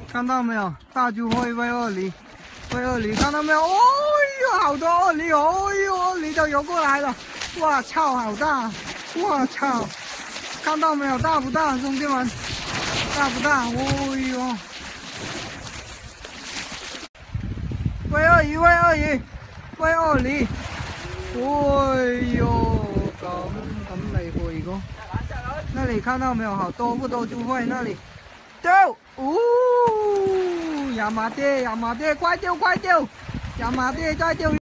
看到没有？大猪会喂鳄梨，喂鳄梨，看到没有？哦呦，好多鳄梨哦！哎呦，鳄梨都游过来了！哇操，好大！哇操，看到没有？大不大，兄弟们？大不大？哦呦！喂鳄鱼，喂鳄鱼，喂鳄梨！哎呦，咁厉害个！那里看到没有？好多不多猪会那里。丢！哦，亚麻爹，亚麻爹，快丢快丢！亚麻爹再丢！